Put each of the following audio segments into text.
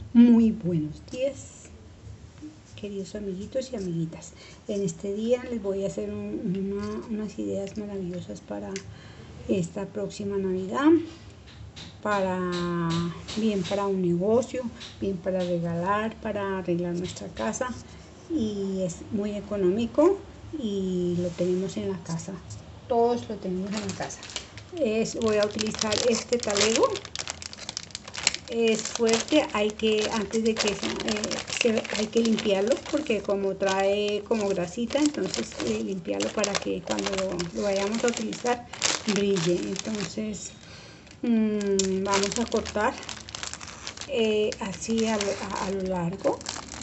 Muy buenos días, queridos amiguitos y amiguitas. En este día les voy a hacer unas ideas maravillosas para esta próxima Navidad, bien para un negocio, bien para regalar, para arreglar nuestra casa, y es muy económico y lo tenemos en la casa. Todos lo tenemos en la casa. Voy a utilizar este talego. Es fuerte, antes de que hay que limpiarlo, porque como trae como grasita, entonces limpiarlo para que cuando lo vayamos a utilizar brille. Entonces vamos a cortar así a lo largo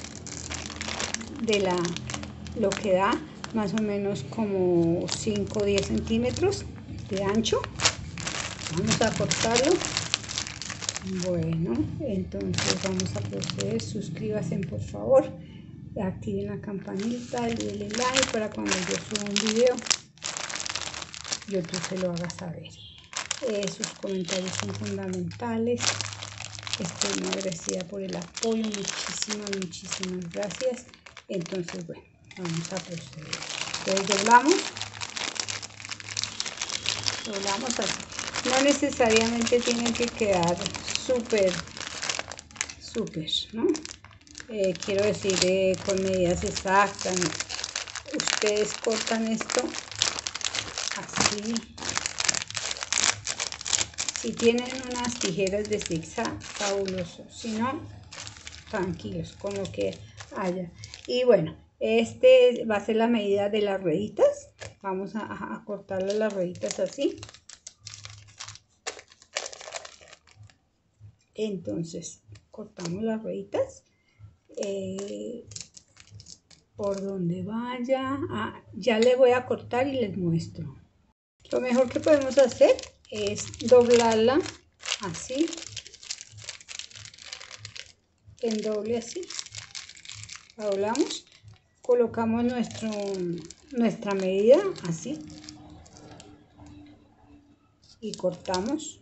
de lo que da más o menos como 5 o 10 centímetros de ancho. Vamos a cortarlo. Bueno, entonces vamos a proceder. Suscríbanse por favor, activen la campanita, denle like para cuando yo suba un video YouTube se lo haga saber. Sus comentarios son fundamentales. Estoy muy agradecida por el apoyo, muchísimas gracias. Entonces bueno, vamos a proceder. Entonces doblamos así. No necesariamente tienen que quedar súper, ¿no? Quiero decir, con medidas exactas. Ustedes cortan esto así. Si tienen unas tijeras de zigzag, fabuloso. Si no, tranquilos con lo que haya. Y bueno, este va a ser la medida de las rueditas. Vamos a cortarle las rueditas así. Entonces cortamos las rueditas por donde vaya. Ya le voy a cortar y les muestro. Lo mejor que podemos hacer es doblarla así, en doble así. La doblamos, colocamos nuestra medida así y cortamos.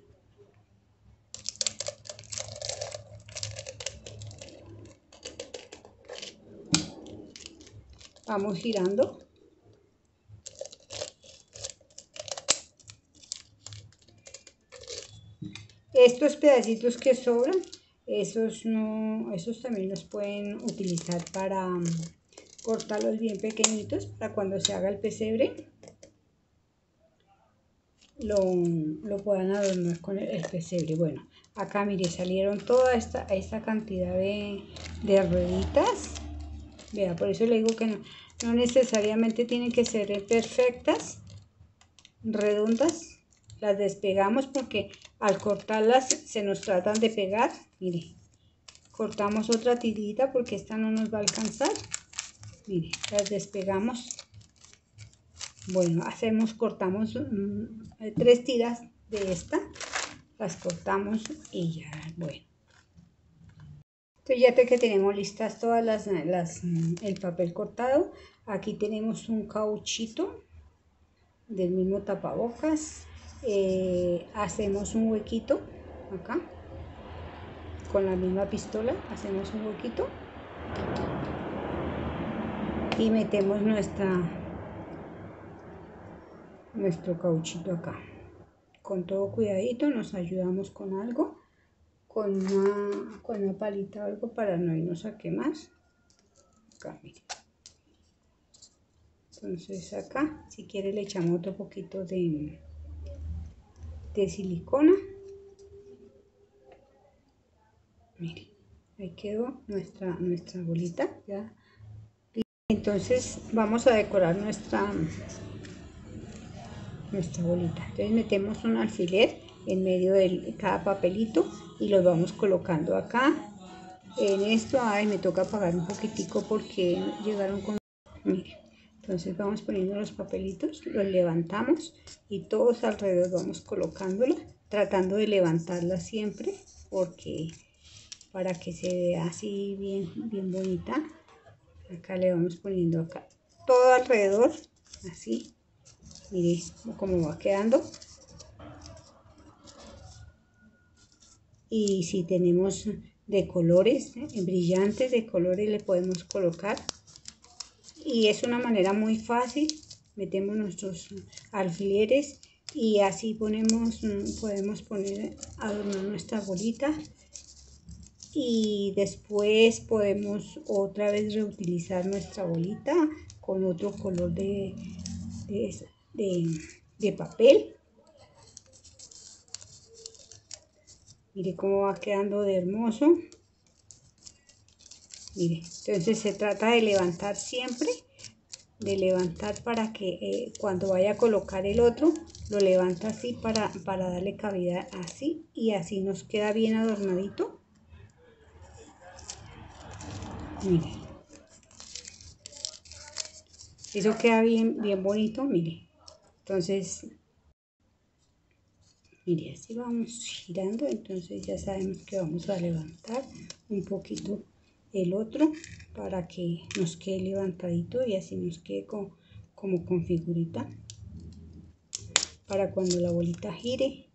Vamos girando. Estos pedacitos que sobran, esos también los pueden utilizar para cortarlos bien pequeñitos, para cuando se haga el pesebre lo puedan adornar con el pesebre. Bueno, acá mire, salieron toda esta cantidad de rueditas. Vea, por eso le digo que no necesariamente tienen que ser perfectas, redondas. Las despegamos porque al cortarlas se nos tratan de pegar. Mire, cortamos otra tirita porque esta no nos va a alcanzar. Mire, las despegamos. Bueno, cortamos 3 tiras de esta, las cortamos y ya, bueno. Entonces ya que tenemos listas todas el papel cortado, aquí tenemos un cauchito del mismo tapabocas. Hacemos un huequito acá, con la misma pistola, hacemos un huequito y metemos nuestro cauchito acá. Con todo cuidadito nos ayudamos con algo, con una palita o algo para no irnos a quemar. Acá, mire. Entonces acá, si quiere, le echamos otro poquito de silicona. Mire, ahí quedó nuestra bolita ya. Entonces vamos a decorar nuestra bolita. Entonces metemos un alfiler en medio de cada papelito y los vamos colocando acá en esto. Ay, me toca apagar un poquitico porque llegaron con... Mire, entonces vamos poniendo los papelitos, los levantamos y todos alrededor vamos colocándolos, tratando de levantarla siempre porque para que se vea así bien bonita. Acá le vamos poniendo acá todo alrededor así. Mire cómo va quedando. Y si tenemos de colores, brillantes de colores le podemos colocar. Y es una manera muy fácil. Metemos nuestros alfileres y así podemos poner, adornar nuestra bolita. Y después podemos otra vez reutilizar nuestra bolita con otro color de papel. Mire cómo va quedando de hermoso. Mire, entonces se trata de levantar siempre, de levantar para que cuando vaya a colocar el otro, lo levanta así para darle cabida así, y así nos queda bien adornadito. Mire, eso queda bien bonito, mire. Entonces, mire, así vamos girando. Entonces ya sabemos que vamos a levantar un poquito el otro para que nos quede levantadito y así nos quede como con figurita, para cuando la bolita gire.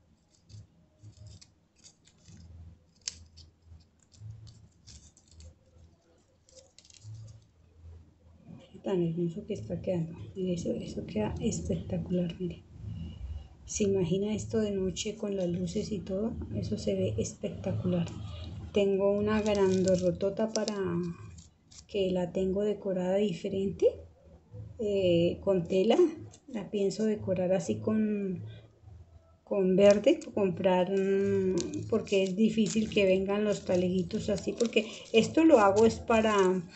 Tan hermoso que está quedando. Mire, eso queda espectacular. Mire, se imagina esto de noche con las luces y todo, eso se ve espectacular. Tengo una grandorrotota para que la tengo decorada diferente, con tela. La pienso decorar así con verde, comprar, porque es difícil que vengan los taleguitos así, porque esto lo hago es para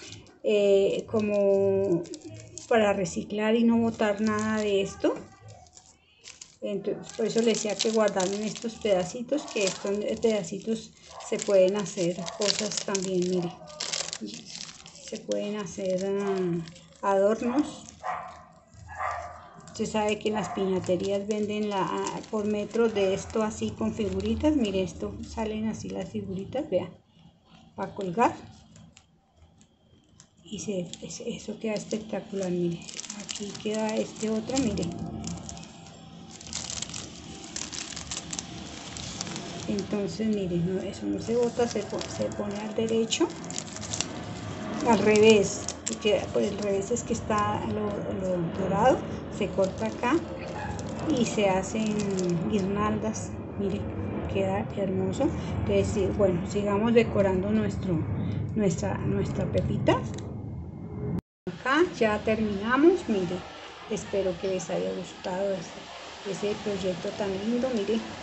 como para reciclar y no botar nada de esto. Entonces, por eso les decía que guardaron estos pedacitos, que estos pedacitos se pueden hacer cosas también. Mire, se pueden hacer adornos. Usted sabe que en las piñaterías venden por metros de esto así con figuritas. Mire, esto salen así las figuritas, vea, para colgar. Y eso queda espectacular. Mire, aquí queda este otro, mire. Entonces, mire, no, eso no se bota, se pone al derecho, al revés, porque por el revés es que está lo dorado. Se corta acá y se hacen guirnaldas. Mire, queda hermoso. Entonces, bueno, sigamos decorando nuestra pepita. Acá ya terminamos. Mire, espero que les haya gustado ese proyecto tan lindo. Mire,